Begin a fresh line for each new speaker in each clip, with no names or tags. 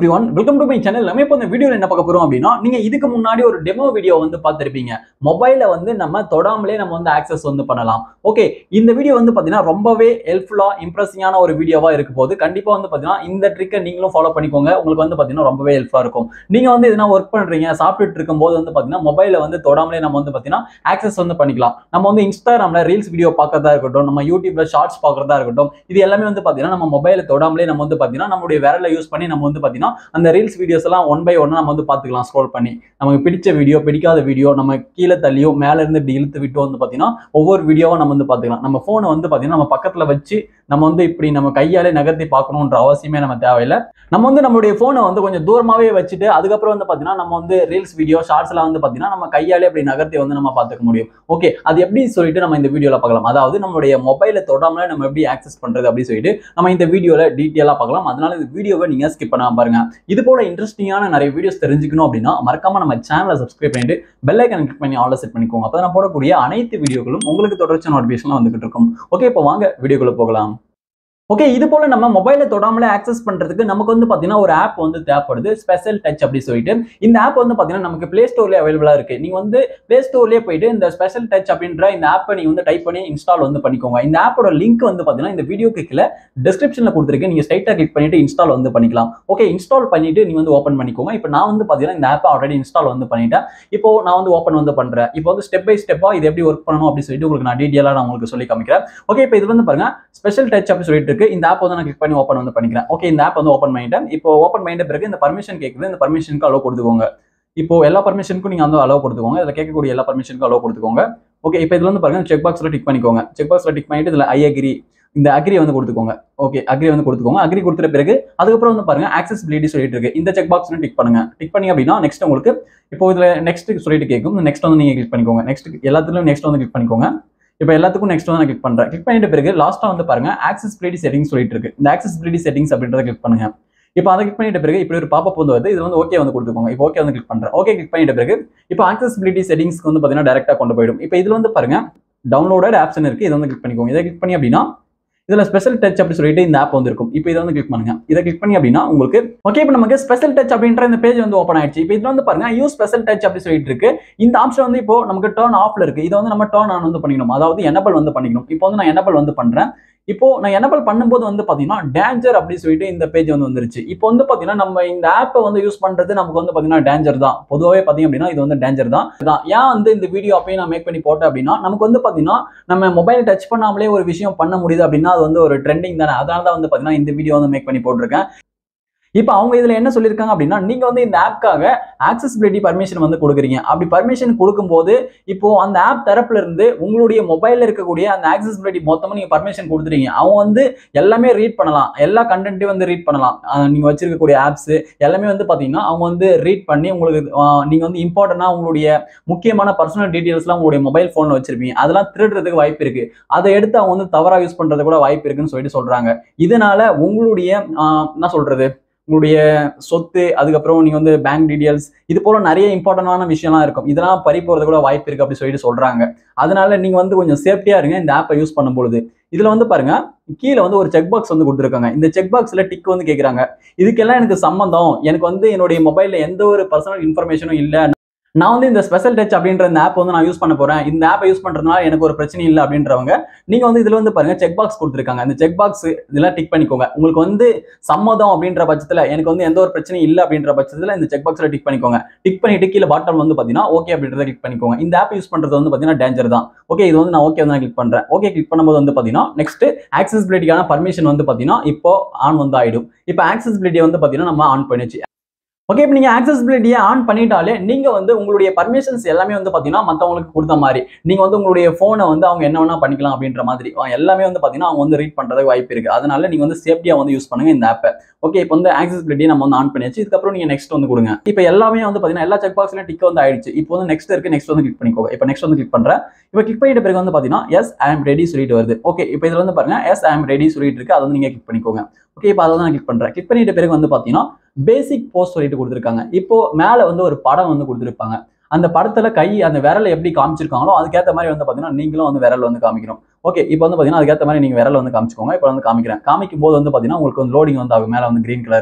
everyone, welcome to my channel. நம்ம இப்போ இந்த வீடியோல என்ன பார்க்க போறோம் அப்படினா நீங்க இதுக்கு முன்னாடி ஒரு டெமோ வீடியோ வந்து பார்த்திருப்பீங்க. மொபைல்ல வந்து நம்ம தொடாமலே நம்ம வந்து ஆக்சஸ் வந்து பண்ணலாம். ஓகே, இந்த வீடியோ வந்து பாத்தீனா ரொம்பவே ஹெல்ப்ஃபுல்லா இம்ப்ரெசிங்கான ஒரு வீடியோவா இருக்க போகுது. கண்டிப்பா வந்து பாத்தீனா இந்த ட்ரிக்கை நீங்களும் ஃபாலோ பண்ணிக்கோங்க. உங்களுக்கு வந்து பாத்தீனா ரொம்பவே ஹெல்ப்ஃபுல்லா இருக்கும். நீங்க வந்து எதனா வொர்க் பண்றீங்க, சாப்பிட்டுட்டு இருக்கும்போது வந்து பாத்தீனா மொபைல்ல வந்து தொடாமலே நம்ம வந்து பாத்தீனா ஆக்சஸ் வந்து பண்ணிக்கலாம். நம்ம வந்து இன்ஸ்டாகிராம்ல ரீல்ஸ் வீடியோ பார்க்கறதா இருக்கட்டும், நம்ம யூடியூப்ல ஷார்ட்ஸ் பார்க்கறதா இருக்கட்டும், இது எல்லாமே வந்து பாத்தீனா நம்ம மொபைல்ல தொடாமலே நம்ம வந்து பாத்தீனா நம்மளுடைய விரலை யூஸ் பண்ணி நம்ம வந்து பாத்தீனா அந்த ரீல்ஸ் வீடியோஸ் எல்லாம் ஒன் பை ஒன்னா நம்ம வந்து பாத்துக்கலாம். ஸ்க்ரோல் பண்ணி நமக்கு பிடிச்ச வீடியோ, பிடிக்காத வீடியோ, நம்ம கீழே தள்ளியோ மேல இருந்து இப்படி இழுத்து விட்டோ வந்து பாத்தீங்கன்னா ஒவ்வொரு வீடியோவா நம்ம வந்து பாத்துக்கலாம். நம்ம போனை வந்து பாத்தீங்கன்னா நம்ம பக்கத்துல வச்சு நம்ம வந்து இப்படி நம்ம கையாலே நகர்த்தி பார்க்கணுன்ற அவசியமே நம்ம தேவையில்லை. நம்ம வந்து நம்மளுடைய போனை வந்து கொஞ்சம் தூரமாவே வச்சுட்டு அதுக்கப்புறம் வந்து பாத்தீங்கன்னா நம்ம வந்து ரீல்ஸ் வீடியோ, ஷார்ட்ஸ் எல்லாம் வந்து பாத்தீங்கன்னா நம்ம கையாலே அப்படி நகர்த்தி வந்து நம்ம பாத்துக்க முடியும். ஓகே, அது எப்படி சொல்லிட்டு நம்ம இந்த வீடியோல பார்க்கலாம். அதாவது நம்மளுடைய மொபைலை தொடாமலே நம்ம எப்படி ஆக்சஸ் பண்றது அப்படின்னு சொல்லிட்டு நம்ம இந்த வீடியோல டீட்டெயிலா பார்க்கலாம். அதனால இந்த வீடியோவை நீங்க ஸ்கிப் பண்ணாம பாருங்க. இது போல இன்ட்ரெஸ்டிங்கான நிறைய வீடியோஸ் தெரிஞ்சுக்கணும் அப்படின்னா மறக்காம நம்ம சேனலை சப்ஸ்கிரைப் பண்ணிட்டு பெல் ஐகானை கிளிக் பண்ணி ஆல்ல செட் பண்ணிக்கோங்க. அப்பதான் நான் போடக்கூடிய அனைத்து வீடியோக்களும் உங்களுக்கு தொடர்ச்சி நோட்டிபிகேஷன் வந்துகிட்டு இருக்கும். ஓகே, இப்போ வாங்க வீடியோக்குள்ள போகலாம். ஓகே, இது போல நம்ம மொபைலை தொடாமலே ஆக்சஸ் பண்றதுக்கு நமக்கு வந்து பாத்தீங்கன்னா ஒரு ஆப் வந்து தேவைப்படுது, ஸ்பெஷல் டச் அப்படி சொல்லிட்டு. இந்த ஆப் வந்து பாத்தீங்கன்னா நமக்கு பிளே ஸ்டோர்லயே அவைலபிளா இருக்கு. நீங்க வந்து பிளே ஸ்டோர்லயே போயிட்டு இந்த ஸ்பெஷல் டச் அப்படின்ற இந்த ஆப்பை நீங்க வந்து டைப் பண்ணி இன்ஸ்டால் வந்து பண்ணிக்கோங்க. இந்த ஆப்போட லிங்க் வந்து பாத்தீங்கன்னா இந்த வீடியோக்கு கீழே டிஸ்கிரிப்ஷன்ல கொடுத்துருக்கேன். நீங்க ஸ்ட்ரைட்டா கிளிக் பண்ணிட்டு இன்ஸ்டால் வந்து பண்ணிக்கலாம். ஓகே, இன்ஸ்டால் பண்ணிட்டு நீங்க வந்து ஓப்பன் பண்ணிக்கோங்க. இப்போ நான் வந்து பாத்தீங்கன்னா இந்த ஆப்பை ஆல்ரெடி இன்ஸ்டால் வந்து பண்ணிட்டேன். இப்போ நான் வந்து ஓப்பன் வந்து பண்றேன். இப்போ வந்து ஸ்டெப் பை ஸ்டெப்பா இது எப்படி ஒர்க் பண்ணணும் அப்படின்னு சொல்லிட்டு உங்களுக்கு நான் டீடைலா நான் உங்களுக்கு சொல்லி காமிக்கிறேன். ஓகே, இப்போ இது வந்து பாருங்க ஸ்பெஷல் டச் அப்படி சொல்லிட்டு இருக்கு. இந்த ஆப் வந்து நான் கிளிக் பண்ணி ஓப்பன் வந்து பண்ணிக்கிறேன். ஓகே, இந்த ஆப் வந்து ஓப்பன் பண்ணிட்டேன். இப்போ ஓப்பன் பண்ணிட்ட பிறகு இந்த பர்மிஷன் கேட்குது. இந்த பர்மிஷனுக்கு அலோ கொடுத்துக்கோங்க. இப்போ எல்லா பர்மிஷனுக்கும் நீங்க வந்து அலோ கொடுத்துக்கோங்க. இதுல கேட்கக்கூடிய எல்லா பர்மிஷனுக்கும் அலோ கொடுத்துக்கோங்க. ஓகே, இப்போ இதுல வந்து பாருங்க செக் பாக்ஸ்ல டிக் பண்ணிக்கோங்க. செக் பாக்ஸ்ல டிக் பண்ணிட்டு இதுல ஐ அக்ரி, இந்த அக்ரி வந்து கொடுத்துக்கோங்க. ஓகே, அக்ரி வந்து கொடுத்துக்கோங்க. அக்ரி கொடுத்த பிறகு அதுக்கப்புறம் வந்து பாருங்க ஆக்சஸிபிலிட்டி சொல்லிட்டு இருக்கு. இந்த செக் பாக்ஸ் டிக் பண்ணுங்க. டிக் பண்ணி அப்படின்னா நெக்ஸ்ட் உங்களுக்கு இப்போ இதுல நெக்ஸ்ட் சொல்லிட்டு கேட்கும். நெக்ஸ்ட் வந்து நீங்க கிளிக் பண்ணிக்கோங்க. நெக்ஸ்ட் எல்லாத்துலயும் நெக்ஸ்ட் வந்து கிளிக் பண்ணிக்கோங்க. இப்போ எல்லாத்துக்கும் நெக்ஸ்ட் வந்து நான் கிளிக் பண்றேன். கிளிக் பண்ணிட்ட பிறகு லாஸ்டா வந்து பாருங்க ஆக்சஸிபிலிட்டி செட்டிங்ஸ் சொல்லிட்டு இருக்கு. இந்த ஆக்சஸிபிலிட்டி செட்டிங்ஸ் அப்படின்றத கிளிக் பண்ணுங்க. இப்போ அதை கிளிக் பண்ணிட்ட பிறகு இப்படி ஒரு பாப்பப் வந்து வருது. இது வந்து ஓகே வந்து கொடுத்துக்கோங்க. இப்போ ஓகே வந்து கிளிக் பண்றேன். ஓகே கிளிக் பண்ணிட்ட பிறகு இப்போ ஆக்சஸிபிலிட்டி செட்டிங்ஸ்க்கு வந்து பாத்தீங்கன்னா டைரக்டா கொண்டு போயிடும். இப்போ இதுல வந்து பாருங்க டவுன்லோடட் ஆப்ஷன் இருக்கு. இதை வந்து கிளிக் பண்ணிக்கோங்க. இதை கிளிக் பண்ணி அப்படின்னா இதுல ஸ்பெஷல் டச் அப்படி சொல்லிட்டு இந்த ஆப் வந்து இருக்கும். இப்போ இதை வந்து கிளிக் பண்ணுங்க. இதை கிளிக் பண்ணி அப்படின்னா உங்களுக்கு ஓகே, இப்போ நமக்கு ஸ்பெஷல் டச் அப்படின்ற இந்த பேஜ் வந்து ஓப்பன் ஆயிடுச்சு. இப்போ இதுல வந்து பாருங்க யூஸ் ஸ்பெஷல் டச் அப்படி சொல்லிட்டு இருக்கு. இந்த ஆப்ஷன் வந்து இப்போ நமக்கு டர்ன் ஆஃப்ல இருக்கு. இதை வந்து நம்ம டர்ன் ஆன் வந்து பண்ணிக்கணும். அதாவது எனபிள் வந்து பண்ணிக்கணும். இப்போ வந்து நான் எனபிள் வந்து பண்றேன். இப்போ நான் எனபிள் பண்ணும்போது வந்து பாத்தீங்கன்னா டேஞ்சர் அப்படி சொல்லிட்டு இந்த பேஜ் வந்து வந்துருச்சு. இப்போ வந்து பாத்தீங்கன்னா நம்ம இந்த ஆப்பை வந்து யூஸ் பண்றது நமக்கு வந்து பாத்தீங்கன்னா டேஞ்சர் தான். பொதுவாகவே பாத்தீங்க அப்படின்னா இது வந்து டேஞ்சர் தான். ஏன் வந்து இந்த வீடியோ அப்பயும் நான் மேக் பண்ணி போட்டேன் அப்படின்னா நமக்கு வந்து பாத்தீங்கன்னா நம்ம மொபைல் டச் பண்ணாமலே ஒரு விஷயம் பண்ண முடியுது அப்படின்னா அது வந்து ஒரு ட்ரெண்டிங் தானே. அதனால தான் வந்து பாத்தீங்கன்னா இந்த வீடியோ வந்து மேக் பண்ணி போட்டிருக்கேன். இப்போ அவங்க இதுல என்ன சொல்லியிருக்காங்க அப்படின்னா நீங்க வந்து இந்த ஆப்காக ஆக்சஸிபிலிட்டி பர்மிஷன் வந்து கொடுக்குறீங்க. அப்படி பர்மிஷன் கொடுக்கும்போது இப்போ அந்த ஆப் தரப்புல இருந்து உங்களுடைய மொபைல்ல இருக்கக்கூடிய அந்த ஆக்சஸிபிலிட்டி மொத்தமா நீங்க பர்மிஷன் கொடுத்துறீங்க. அவங்க வந்து எல்லாமே ரீட் பண்ணலாம், எல்லா கண்டென்ட்டையும் வந்து ரீட் பண்ணலாம். நீங்க வச்சிருக்கக்கூடிய ஆப்ஸ் எல்லாமே வந்து பாத்தீங்கன்னா அவங்க வந்து ரீட் பண்ணி உங்களுக்கு நீங்க வந்து இம்பார்ட்டன்டா உங்களுடைய முக்கியமான பர்சனல் டீடைல்ஸ்லாம் உங்களுடைய மொபைல் போன்ல வச்சிருப்பீங்க. அதெல்லாம் திருடுறதுக்கு வாய்ப்பு இருக்கு. அதை எடுத்து அவங்க வந்து தவறா யூஸ் பண்றது கூட வாய்ப்பு இருக்குன்னு சொல்லிட்டு சொல்றாங்க. இதனால உங்களுடைய என்ன சொல்றது உங்களுடைய சொத்து, அதுக்கப்புறம் நீங்க வந்து பேங்க் டீடைல்ஸ், இது போல நிறைய இம்பார்ட்டன்டான விஷயம்லாம் இருக்கும். இதெல்லாம் பறி போறது கூட வாய்ப்பு இருக்கு அப்படி சொல்லிட்டு சொல்றாங்க. அதனால நீங்க வந்து கொஞ்சம் சேஃப்டியா இருங்க இந்த ஆப்பை யூஸ் பண்ணும்போது. இதுல வந்து பாருங்க கீழே வந்து ஒரு செக் பாக்ஸ் வந்து கொடுத்துருக்காங்க. இந்த செக் பாக்ஸ்ல டிக் வந்து கேட்கறாங்க. இதுக்கெல்லாம் எனக்கு சம்பந்தம், எனக்கு வந்து என்னுடைய மொபைல்ல எந்த ஒரு பர்சனல் இன்ஃபர்மேஷனும் இல்ல, நான் வந்து இந்த ஸ்பெஷல் டச் அப்படின்ற இந்த ஆப் வந்து நான் யூஸ் பண்ண போறேன், இந்த ஆப்பை யூஸ் பண்றதுனால எனக்கு ஒரு பிரச்சனை இல்லை அப்படின்றவங்க நீங்க வந்து இதுல வந்து பாருங்க செக் பாக்ஸ் கொடுத்துருக்காங்க. இந்த செக் பாக்ஸ் இதெல்லாம் டிக் பண்ணிக்கோங்க. உங்களுக்கு வந்து சம்மதம் அப்படின்ற பட்சத்துல எனக்கு வந்து எந்த ஒரு பிரச்சனையும் இல்லை அப்படின்ற பட்சத்துல இந்த செக் பாக்ஸ்ல டிக் பண்ணிக்கோங்க. டிக் பண்ணிட்டு கீழே பாட்டம் வந்து பாத்தீங்கன்னா ஓகே அப்படின்றத கிளிக் பண்ணிக்கோங்க. இந்த ஆப் யூஸ் பண்றது வந்து பாத்தீங்கன்னா டேஞ்சர் தான். ஓகே, இது வந்து நான் ஓகே வந்து கிளிக் பண்றேன். ஓகே கிளிக் பண்ணும்போது வந்து பாத்தீங்கன்னா நெக்ஸ்ட் ஆக்சஸிபிலிட்டிக்கான பர்மிஷன் வந்து பாத்தீங்கன்னா இப்போ ஆன் வந்து ஆயிடும். இப்போ ஆக்சஸிபிலிட்டி வந்து பாத்தீங்கன்னா நம்ம ஆன் பண்ணிச்சு. ஓகே, இப்போ நீங்க ஆக்சஸிபிலிட்டியை ஆன் பண்ணிட்டாலே நீங்க வந்து உங்களுடைய பர்மிஷன்ஸ் எல்லாமே வந்து பாத்தீங்கன்னா மத்தவங்களுக்கு கொடுத்த மாதிரி நீங்க வந்து உங்களுடைய போனை வந்து அவங்க என்ன வேணா பண்ணிக்கலாம் அப்படின்ற மாதிரி எல்லாமே வந்து பாத்தீங்கன்னா அவங்க வந்து ரீட் பண்றதுக்கு வாய்ப்பு இருக்கு. அதனால நீங்க வந்து சேஃப்டியா வந்து யூஸ் பண்ணுங்க இந்த ஆப்பை. ஓகே, இப்போ வந்து ஆக்சஸிபிலிட்டி நம்ம வந்து ஆன் பண்ணியாச்சு. இதுக்கப்புறம் நீங்க நெக்ஸ்ட் வந்து கொடுங்க. இப்போ எல்லாமே வந்து பாத்தீங்கன்னா எல்லா செக் பாக்ஸ்லயும் டிக் வந்து ஆயிடுச்சு. இப்போ வந்து நெக்ஸ்ட் இருக்கு, நெக்ஸ்ட் வந்து கிளிக் பண்ணிக்கோங்க. இப்போ நெக்ஸ்ட் வந்து கிளிக் பண்றேன். இப்போ கிளிக் பண்ணிட்ட பிறகு வந்து பாத்தீங்கன்னா எஸ் ஐ அம் ரெடி சொல்லிட்டு வருது. ஓகே, இப்போ இதுல வந்து பாருங்க எஸ் ஐ அம் ரெடி சொல்லிட்டு இருக்கு. அதை வந்து நீங்க கிளிக் பண்ணிக்கோங்க. ஓகே, இப்போ அதை நான் கிளிக் பண்றேன். கிளிக் பண்ணிட்ட பிறகு வந்து பாத்தீங்கன்னா பேசிக் போஸ்ட் சொல்லிட்டு கொடுத்துருக்காங்க. இப்போ மேல வந்து ஒரு படம் வந்து கொடுத்துருப்பாங்க. அந்த படத்துல கை அந்த விரலை எப்படி காமிச்சிருக்காங்களோ அதுக்கேற்ற மாதிரி வந்து பாத்தீங்கன்னா நீங்களும் வந்து விரல் வந்து காமிக்கணும். ஓகே, இப்போ வந்து பாத்தீங்கன்னா அதுக்கேற்ற மாதிரி நீங்க விரல் வந்து காமிச்சுக்கோங்க. இப்போ வந்து காமிக்கிறேன். காமிக்கும் போது வந்து பாத்தீங்கன்னா உங்களுக்கு வந்து லோடிங் வந்து ஆகும். மேல வந்து கிரீன் கலர்ல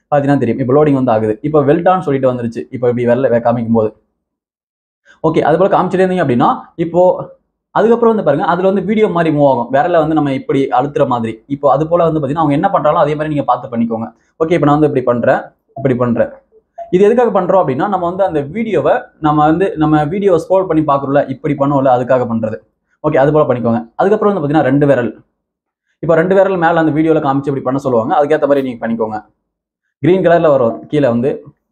பார்த்தீங்கன்னா தெரியும். இப்போ லோடிங் வந்து ஆகுது. இப்போ வெல்டான்னு சொல்லிட்டு வந்துருச்சு. இப்போ இப்படி விரல காமிக்கும் போது ஓகே. அது போல காமிச்சிட்டே இருந்தீங்க அப்படின்னா இப்போ அதுக்கப்புறம் வந்து பாருங்க அதுல வந்து வீடியோ மாதிரி மூவ் ஆகும். விரல வந்து நம்ம இப்படி அழுத்துற மாதிரி. இப்போ அது போல வந்து பார்த்தீங்கன்னா அவங்க என்ன பண்றாங்களோ அதே மாதிரி நீங்க பார்த்து பண்ணிக்கோங்க. ஓகே. இப்போ நான் வந்து இப்படி பண்றேன். இது எதுக்காக பண்றோம் அப்படின்னா நம்ம வந்து அந்த வீடியோவை நம்ம வீடியோவை ஸ்க்ரோல் பண்ணி பார்க்குறோம்ல இப்படி பண்ணுவோம்ல அதுக்காக பண்றது. ஓகே. அது போல பண்ணிக்கோங்க. அதுக்கப்புறம் வந்து பார்த்தீங்கன்னா 2 விரல். இப்போ 2 விரல் மேல அந்த வீடியோல காமிச்சு இப்படி பண்ண சொல்லுவாங்க. அதுக்கேற்ற மாதிரி நீங்க பண்ணிக்கோங்க. கிரீன் கலர்ல வரும் கீழே வந்து.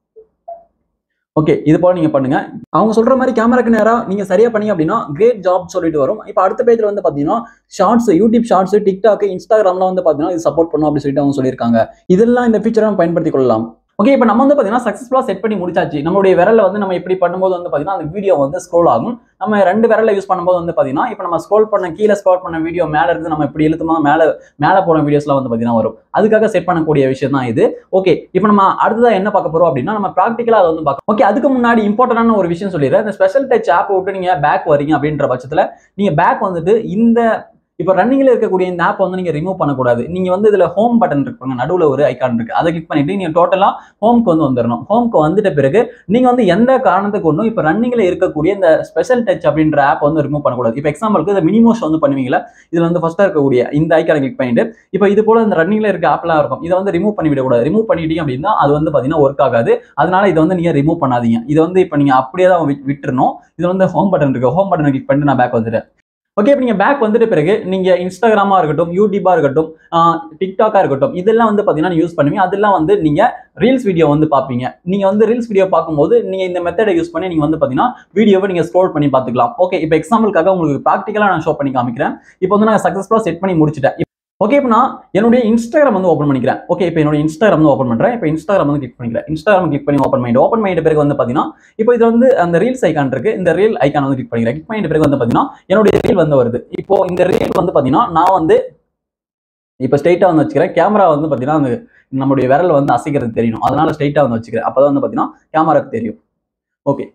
ஓகே. இது போல நீங்க பண்ணுங்க. அவங்க சொல்ற மாதிரி கேமராக்கு நேரா நீங்க சரியா பண்ணீங்க அப்படின்னா கிரேட் ஜாப் சொல்லிட்டு வரும். இப்போ அடுத்த பேஜ்ல வந்து பாத்தீங்கன்னா ஷார்ட்ஸ், யூடியூப் ஷார்ட்ஸ், டிக்டாக், இன்ஸ்டாகிராம்ல வந்து பாத்தீங்கன்னா இது சப்போர்ட் பண்ணும் அப்படி சொல்லிட்டு அவங்க சொல்லியிருக்காங்க. இதெல்லாம் இந்த ஃபீச்சரை நம்ம பயன்படுத்திக் கொள்ளலாம். ஓகே. இப்போ நம்ம வந்து பாத்தீங்கன்னா சக்சஸ்ஃபுல்லா செட் பண்ணி முடிச்சாச்சு. நம்மளுடைய விரல்ல வந்து நம்ம இப்படி பண்ணும்போது வந்து பாத்தீங்கன்னா அந்த வீடியோ வந்து ஸ்க்ரோல் ஆகும். நம்ம 2 விரல்ல யூஸ் பண்ணும்போது வந்து பாத்தீங்கன்னா இப்போ நம்ம கீழே ஸ்க்ரோல் பண்ண வீடியோ மேல இருந்து நம்ம இப்படி இழுத்தோம்னா மேல போன வீடியோஸ்லாம் வந்து பாத்தீங்கன்னா வரும். அதுக்காக செட் பண்ணக்கூடிய விஷயம் தான் இது. ஓகே. இப்போ நம்ம அடுத்ததா என்ன பார்க்க போறோம் அப்படின்னா நம்ம பிராக்டிகலா அதை வந்து பார்க்க. ஓகே. அதுக்கு முன்னாடி இம்பார்ட்டன்டான ஒரு விஷயம் சொல்லிடுறேன். இந்த ஸ்பெஷல் டச் ஆப் விட்டு நீங்க பேக் வரீங்க அப்படின்ற பட்சத்துல நீங்க பேக் வந்துட்டு இந்த இப்போ ரன்னிங்ல இருக்கக்கூடிய இந்த ஆப் வந்து நீங்க ரிமூவ் பண்ணக்கூடாது. நீங்க வந்து இதுல ஹோம் பட்டன் இருக்கு, நடுவுல ஒரு ஐகான் இருக்கு. அதை கிளிக் பண்ணிட்டு நீங்க டோட்டலா ஹோம்க்கு வந்து வந்துடணும். ஹோம்க்கு வந்துட்ட பிறகு நீங்க வந்து எந்த காரணத்துக்கு ஒன்றும் இப்போ ரன்னிங்ல இருக்கக்கூடிய இந்த ஸ்பெஷல் டச் அப்படின்ற ஆப் வந்து ரிமூவ் பண்ணக்கூடாது. இப்போ எக்ஸாம்பிளுக்கு இந்த மினிமோஸ் வந்து பண்ணுவீங்களா, இதுல வந்து ஃபர்ஸ்டா இருக்கக்கூடிய இந்த ஐகானை கிளிக் பண்ணிட்டு இப்போ இது போல இந்த ரன்னிங்ல இருக்க ஆப்லாம் இருக்கும். இதை வந்து ரிமூவ் பண்ணி விடக்கூடாது. ரிமூவ் பண்ணிட்டீங்க அப்படின்னா அது வந்து பாத்தீங்கன்னா ஒர்க் ஆகாது. அதனால இதை வந்து நீங்க ரிமூவ் பண்ணாதீங்க. இதை வந்து இப்போ நீங்க அப்படியே தான் விட்டுறணும். இது வந்து ஹோம் பட்டன் இருக்கு. ஹோம் பட்டனை கிளிக் பண்ணிட்டு நான் பேக் வந்துட்டேன். ஓகே. இப்போ நீங்க பேக் வந்துட்ட பிறகு நீங்க இன்ஸ்டாகிராமா இருக்கட்டும், யூடியூபா இருக்கட்டும், டிக்டாக்கா இருக்கட்டும், இதெல்லாம் வந்து பாத்தீங்கன்னா யூஸ் பண்ணுவீங்க. அதெல்லாம் வந்து நீங்க ரீல்ஸ் வீடியோ வந்து பார்ப்பீங்க. நீங்க வந்து ரீல்ஸ் வீடியோ பார்க்கும்போது நீங்க இந்த மெத்தடை யூஸ் பண்ணி நீங்க வந்து பாத்தீங்கன்னா வீடியோவை நீங்க ஸ்க்ரோல் பண்ணி பார்த்துக்கலாம். ஓகே. இப்போ எக்ஸாம்பிளுக்காக உங்களுக்கு ப்ராக்டிகலா நான் ஷோ பண்ணி காமிக்கிறேன். இப்போ வந்து நான் சக்சஸ்ஃபுல்லா செட் பண்ணி முடிச்சிட்டேன். ஓகே. இப்போ நான் என்னுடைய இன்ஸ்டாகிராம் வந்து ஓப்பன் பண்ணிக்கிறேன். ஓகே. இப்போ என்னோட இன்ஸ்டாகிராம் வந்து ஓப்பன் பண்றேன். இப்போ இன்ஸ்டாகிராம் வந்து கிளிக் பண்ணிக்கிறேன். இன்ஸ்டாகிராம் கிளிக் பண்ணி ஓப்பன் பண்ணிட்ட பிறகு வந்து பாத்தீங்கன்னா இப்போ இது வந்து அந்த ரீல்ஸ் ஐகான் இருக்கு. இந்த ரீல் ஐகான் வந்து கிளிக் பண்ணிக்கிறேன். கிளிக் பண்ணிட்ட பிறகு வந்து பாத்தீங்கன்னா என்னுடைய ரீல் வந்து வருது. இப்போ இந்த ரீல் வந்து பாத்தீங்கன்னா நான் வந்து இப்போ ஸ்ட்ரைட்டா வந்து வச்சுக்கிறேன். கேமரா வந்து பாத்தீங்கன்னா நம்மளுடைய விரல் வந்து அசைக்கிறது தெரியணும். அதனால ஸ்ட்ரைட்டா வந்து வச்சுக்கிறேன். அப்பதான் வந்து பாத்தீங்கன்னா கேமராக்கு தெரியும். ஓகே.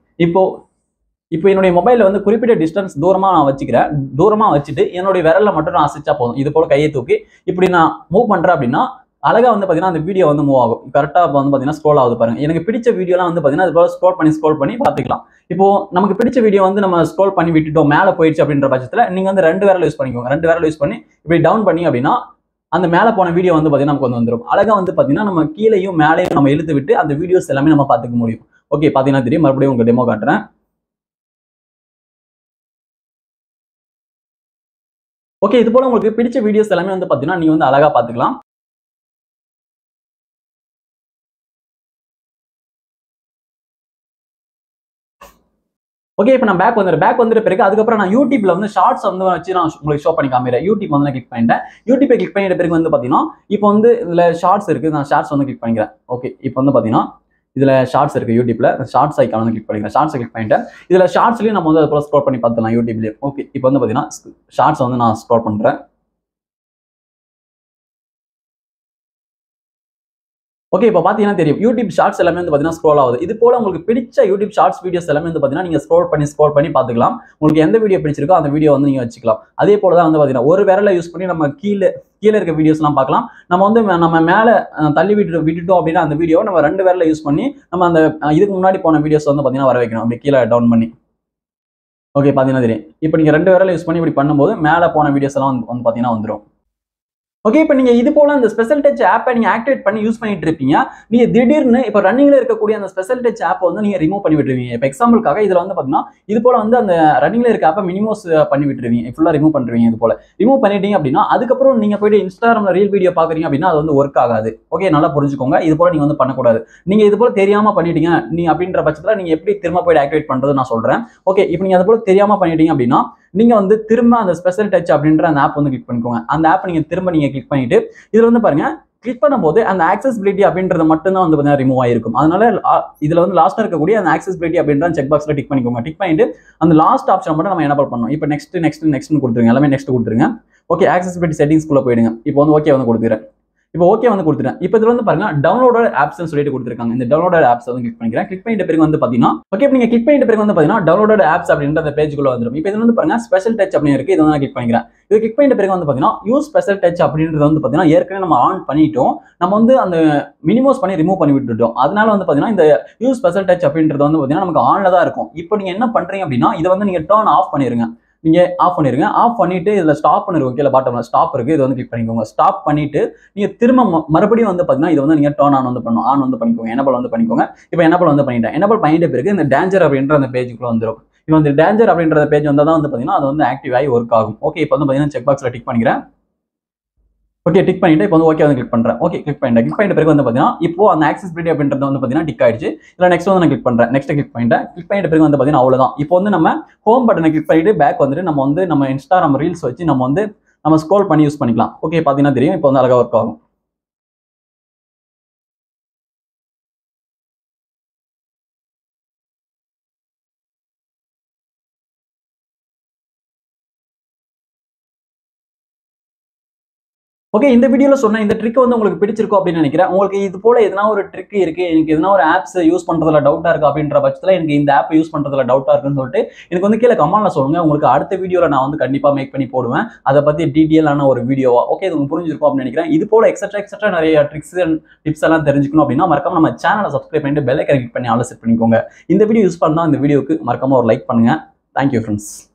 இப்போ என்னுடைய மொபைலில் வந்து குறிப்பிட்ட டிஸ்டன்ஸ் தூரமாக நான் வச்சுக்கிறேன். தூரமாக வச்சுட்டு என்னுடைய விரலில் மட்டும் நான் அசைச்சா போதும். இது போல கையை தூக்கி இப்படி நான் மூவ் பண்ணுறேன் அப்படின்னா அழகா வந்து பார்த்தீங்கன்னா அந்த வீடியோ வந்து மூவ் ஆகும். கரெக்டாக வந்து பார்த்தீங்கன்னா ஸ்க்ரோல் ஆகுது பாருங்க. எனக்கு பிடிச்ச வீடியோலாம் வந்து பார்த்தீங்கன்னா அது போல ஸ்க்ரோல் பண்ணி பார்த்துக்கலாம். இப்போ நமக்கு பிடிச்ச வீடியோ வந்து நம்ம ஸ்க்ரோல் பண்ணி விட்டுட்டோம், மேலே போயிடுச்சு அப்படின்ற பட்சத்தில் நீங்கள் வந்து 2 விரல் யூஸ் பண்ணிக்கோங்க. 2 விரல் யூஸ் பண்ணி இப்படி டவுன் பண்ணி அப்படின்னா அந்த மேலே போன வீடியோ வந்து பார்த்தீங்கன்னா நமக்கு வந்து வந்துடும். அழகா வந்து பார்த்தீங்கன்னா நம்ம கீழேயும் மேலேயும் நம்ம இழுத்து விட்டு அந்த வீடியோஸ் எல்லாமே நம்ம பார்த்துக்க முடியும். ஓகே. பார்த்தீங்கன்னா தெரியும். மறுபடியும் உங்க டெமோ காட்டுறேன். ஓகே. இது போல உங்களுக்கு பிடிச்ச வீடியோஸ் எல்லாமே வந்து பாத்தீங்கன்னா நீங்க வந்து அழகா பாத்துக்கலாம். ஓகே. இப்போ நான் பேக் வந்துட்ட பிறகு அதுக்கப்புறம் நான் யூடியூப்ல வந்து ஷார்ட்ஸ் வந்து வச்சு நான் உங்களுக்கு ஷோ பண்ணி காமிக்கிறேன். யூடியூப் வந்து நான் கிளிக் பண்ணிட்டேன். யூடியூப்பை கிளிக் பண்ணிட்ட பிறகு வந்து பாத்தீங்கன்னா இப்போ வந்து இதுல ஷார்ட்ஸ் இருக்கு. நான் ஷார்ட்ஸ் வந்து கிளிக் பண்ணிக்கிறேன். ஓகே. இப்போ வந்து பாத்தீங்கன்னா இதுல ஷார்ட்ஸ் இருக்கு. யூடியூப்ல ஷார்ட்ஸ் ஐகான் வந்து கிளிக் பண்ணிக்கிறேன். ஷார்ட்ஸ் கிளிக் பண்ணிட்டேன். இதுல ஷார்ட்ஸ்லயும் நம்ம வந்து அது போல ஸ்க்ரோல் பண்ணி பார்த்துக்கலாம் யூடியூப்லயே. ஓகே. இப்போ வந்து பாத்தீங்கன்னா ஷார்ட்ஸ் வந்து நான் ஸ்க்ரோல் பண்றேன். ஓகே. இப்போ பார்த்தீங்கன்னா தெரியும். யூடியூப் ஷார்ட்ஸ் எல்லாமே வந்து பார்த்தீங்கன்னா ஸ்க்ரோல் ஆகுது. இது போல உங்களுக்கு பிடிச்ச யூடியூப் ஷார்ட்ஸ் வீடியோஸ் எல்லாமே வந்து பார்த்தீங்கன்னா நீங்க ஸ்க்ரோல் பண்ணி பார்த்துக்கலாம். உங்களுக்கு எந்த வீடியோ பிடிச்சிருக்கோ அந்த வீடியோ வந்து நீங்க வச்சுக்கலாம். அதே போல தான் வந்து பார்த்தீங்கன்னா ஒரு விரலை யூஸ் பண்ணி நம்ம கீழே இருக்க வீடியோஸ்லாம் பார்க்கலாம். நம்ம மேல தள்ளி விட்டுட்டோம் அப்படின்னா அந்த வீடியோ நம்ம 2 விரலை யூஸ் பண்ணி நம்ம அந்த இதுக்கு முன்னாடி போன வீடியோஸ் வந்து பார்த்தீங்கன்னா வர வைக்கணும். அப்படி கீழே டவுன் பண்ணி. ஓகே. பார்த்தீங்கன்னா தெரியும். இப்போ நீங்க 2 விரலை யூஸ் பண்ணி இப்படி பண்ணும்போது மேல போன வீடியோஸ் எல்லாம் வந்து பார்த்தீங்கன்னா வந்துடும். ஓகே. இப்போ நீங்க இது போல அந்த ஸ்பெஷல் டச் ஆப்பை நீங்க ஆக்டிவேட் பண்ணி யூஸ் பண்ணிட்டு இருப்பீங்க. நீங்க திடீர்னு இப்போ ரன்னிங்ல இருக்கக்கூடிய அந்த ஸ்பெஷல் டச் ஆப்பை வந்து நீங்க ரிமூவ் பண்ணி விட்டுருவீங்க. இப்போ எக்ஸாம்பிளுக்காக இதுல வந்து பாத்தீங்கன்னா இது போல வந்து அந்த ரன்னிங்ல இருக்க ஆப்பை மினிமோஸ் பண்ணி விட்டுருவீங்க. ஃபுல்லா ரிமூவ் பண்ணிடுவீங்க. இது போல ரிமூவ் பண்ணிட்டீங்க அப்படின்னா அதுக்கப்புறம் நீங்க போயிட்டு இன்ஸ்டாகிராம்ல ரீல் வீடியோ பாக்குறீங்க அப்படின்னா அது வந்து ஒர்க் ஆகாது. ஓகே. நல்லா புரிஞ்சுக்கோங்க. இது போல நீங்க வந்து பண்ணக்கூடாது. நீங்க இது போல தெரியாம பண்ணிட்டீங்க அப்படின்ற பட்சத்துல நீங்க எப்படி திரும்ப போயிட்டு ஆக்டிவேட் பண்றது நான் சொல்றேன். ஓகே. இப்போ நீங்க அது போல தெரியாம பண்ணிட்டீங்க அப்படின்னா நீங்க வந்து திரும்ப அந்த ஸ்பெஷல் டச் அப்படின்ற அந்த ஆப் வந்து கிளிக் பண்ணிக்கோங்க. அந்த ஆப் நீங்க திரும்ப கிளிக் பண்ணிட்டு இதுல வந்து பாருங்க கிளிக் பண்ணும்போது அந்த ஆக்சஸிபிலிட்டி அப்படின்றது மட்டும் தான் வந்து பாத்தீங்கன்னா ரிமூவ் ஆயிருக்கும். அதனால இதுல வந்து லாஸ்டா இருக்கக்கூடிய அந்த ஆக்சஸிபிலிட்டி அப்படின்ற செக் பாக்ஸ்ல டிக் பண்ணிக்கோங்க. டிக் பண்ணிட்டு அந்த லாஸ்ட் ஆப்ஷன் மட்டும் நம்ம எனேபிள் பண்ணணும். இப்போ நெக்ஸ்ட் கொடுத்துருங்க. எல்லாமே நெக்ஸ்ட் கொடுத்துருங்க. ஓகே. ஆக்சஸிபிலிட்டி செட்டிங்ஸ் குள்ள போயிடுங்க. இப்போ வந்து ஓகே வந்து கொடுத்துறேன். இப்போ ஓகே வந்து கொடுத்துட்டேன். இப்போ இதுல வந்து பாருங்க டவுன்லோடட் ஆப்ஸ்னு சொல்லிட்டு கொடுத்துருக்காங்க. இந்த டவுன்லோடட் ஆப்ஸ் வந்து கிளிக் பண்ணிக்கிறேன். கிளிக் பண்ணிட்ட பிறகு வந்து பாத்தீங்கன்னா ஓகே நீங்க கிளிக் பண்ணிட்ட பிறகு வந்து பாத்தீங்கன்னா டவுன்லோடட் ஆப்ஸ் அப்படின்ற அந்த பேஜுக்குள்ள வந்துரும். இப்போ இதுல வந்து பாருங்க ஸ்பெஷல் டச் அப்படின்னு இருக்கு. இதை வந்து கிளிக் பண்ணிக்கிறேன். இது கிளிக் பண்ணிட்ட பிறகு வந்து பாத்தீங்கன்னா யூஸ் ஸ்பெஷல் டச் அப்படின்றது வந்து பாத்தீங்கன்னா ஏற்கனவே நம்ம ஆன் பண்ணிட்டோம். நம்ம வந்து அந்த மினிமைஸ் பண்ணி ரிமூவ் பண்ணி விட்டுட்டோம். அதனால வந்து பாத்தீங்கன்னா இந்த யூஸ் ஸ்பெஷல் டச் அப்படின்றது வந்து பாத்தீங்கன்னா நமக்கு ஆன்ல தான் இருக்கும். இப்போ நீங்க என்ன பண்றீங்க அப்படின்னா இதை வந்து நீங்க டர்ன் ஆஃப் பண்ணிருங்க. நீங்க ஆஃப் பண்ணிருங்க. ஆஃப் பண்ணிட்டு இதுல ஸ்டாப் பண்ணிருங்க. கீழே பாட்டம்ல ஸ்டாப் இருக்கு. இது வந்து கிளிக் பண்ணிக்கோங்க. ஸ்டாப் பண்ணிட்டு நீங்க திரும்ப மறுபடியும் வந்து பாத்தீங்கன்னா இதை வந்து நீங்க டர்ன் ஆன் வந்து பண்ணணும். ஆன் வந்து பண்ணிக்கோங்க. எனேபிள் வந்து பண்ணிக்கோங்க. இப்போ எனேபிள் வந்து பண்ணிட்டேன். எனேபிள் பண்ணிட்ட பிறகு இந்த டேஞ்சர் அப்படின்ற அந்த பேஜுக்குள்ள வந்துடும். இப்போ இந்த டேஞ்சர் அப்படின்ற பேஜ் வந்தா தான் வந்து பாத்தீங்கன்னா அது வந்து ஆக்டிவ் ஆகி ஒர்க் ஆகும். ஓகே இப்போ வந்து பாத்தீங்கன்னா செக் பாக்ஸ்ல டிக் பண்ணிக்கிறேன். ஓகே டிக் பண்ணிட்டு இப்போ வந்து ஓகே வந்து கிளிக் பண்றேன். ஓகே கிளிக் பண்ணிட்ட பிறகு வந்து பாத்தீங்கன்னா இப்போ அந்த ஆக்சஸிபிலிட்டி அப்படின்றது வந்து பாத்தீங்கன்னா டிக் ஆயிடுச்சு. இல்ல நெக்ஸ்ட் வந்து நான் கிளிக் பண்றேன். நெக்ஸ்ட் கிளிக் பண்ணிட்ட பிறகு வந்து பாத்தீங்கன்னா அவ்வளவுதான். இப்போ வந்து நம்ம ஹோம் பட்டனை கிளிக் பண்ணிட்டு பேக் வந்துட்டு நம்ம இன்ஸ்டாகிராம் ரீல்ஸ் வச்சு நம்ம ஸ்க்ரோல் பண்ணி யூஸ் பண்ணிக்கலாம். ஓகே பாத்தீங்கன்னா தெரியும். இப்போ வந்து அழகா ஒர்க் ஆகும். ஓகே இந்த வீடியோல சொன்ன இந்த ட்ரிக் வந்து உங்களுக்கு பிடிச்சிருக்கும் அப்படின்னு நினைக்கிறேன். உங்களுக்கு இது போல எதனா ஒரு ட்ரிக் இருக்கு, எனக்கு எதனா ஒரு ஆப்ஸ் யூஸ் பண்றதுல டவுட்டா இருக்கு அப்படின்ற பட்சத்துல எனக்கு இந்த ஆப் யூஸ் பண்றதுல டவுட்டா இருக்குன்னு சொல்லிட்டு எனக்கு வந்து கீழே கமெண்ட்ல சொல்லுங்க. உங்களுக்கு அடுத்த வீடியோல நான் வந்து கண்டிப்பா மேக் பண்ணி போடுவேன். அதை பத்தி டீடைலான ஒரு வீடியோவா. ஓகே இது உங்களுக்கு புரிஞ்சிருக்கும் அப்படின்னு நினைக்கிறேன். இது போல எக்ஸெட்ரா நிறைய ட்ரிக்ஸ் அண்ட் டிப்ஸ் எல்லாம் தெரிஞ்சுக்கணும் அப்படின்னா மறக்காம நம்ம சேனலை சப்ஸ்கிரைப் பண்ணிட்டு பெல் ஐகானை கிளிக் பண்ணி ஆல் செட் பண்ணிக்கோங்க. இந்த வீடியோ யூஸ் பண்ணா இந்த வீடியோக்கு மறக்காம ஒரு லைக் பண்ணுங்க. Thank you friends.